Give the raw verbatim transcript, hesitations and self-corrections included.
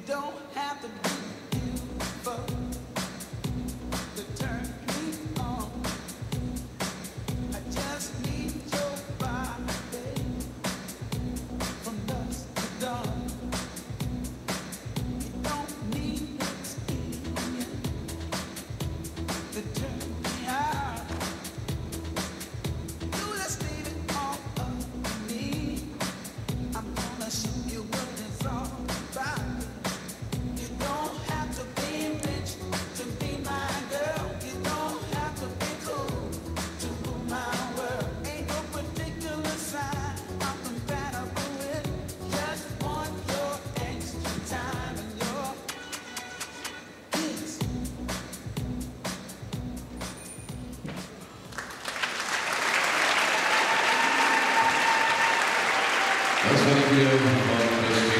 don't have to be beautiful to turn me on. I just need your body from dusk to dawn. You don't need experience to turn me on. You just leave it all up to me. I'm gonna show you what it's all about. You don't have to be rich to be my girl. You don't have to be cool to rule my world. Ain't no particular sign I'm compatible with. Just want your extra time and your kiss. That's one video on